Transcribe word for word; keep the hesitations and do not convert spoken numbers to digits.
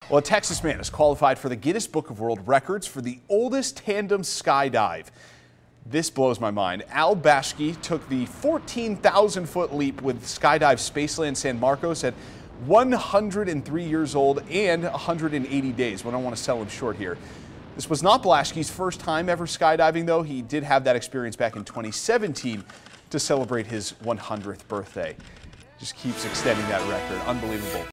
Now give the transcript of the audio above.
Well, a Texas man is qualified for the Guinness Book of World Records for the oldest tandem skydive. This blows my mind. Al Bashki took the fourteen thousand foot leap with Skydive Spaceland San Marcos at one hundred three years old and one hundred eighty days. We don't want to sell him short here. This was not Bashki's first time ever skydiving, though. He did have that experience back in twenty seventeen to celebrate his one hundredth birthday. Just keeps extending that record. Unbelievable.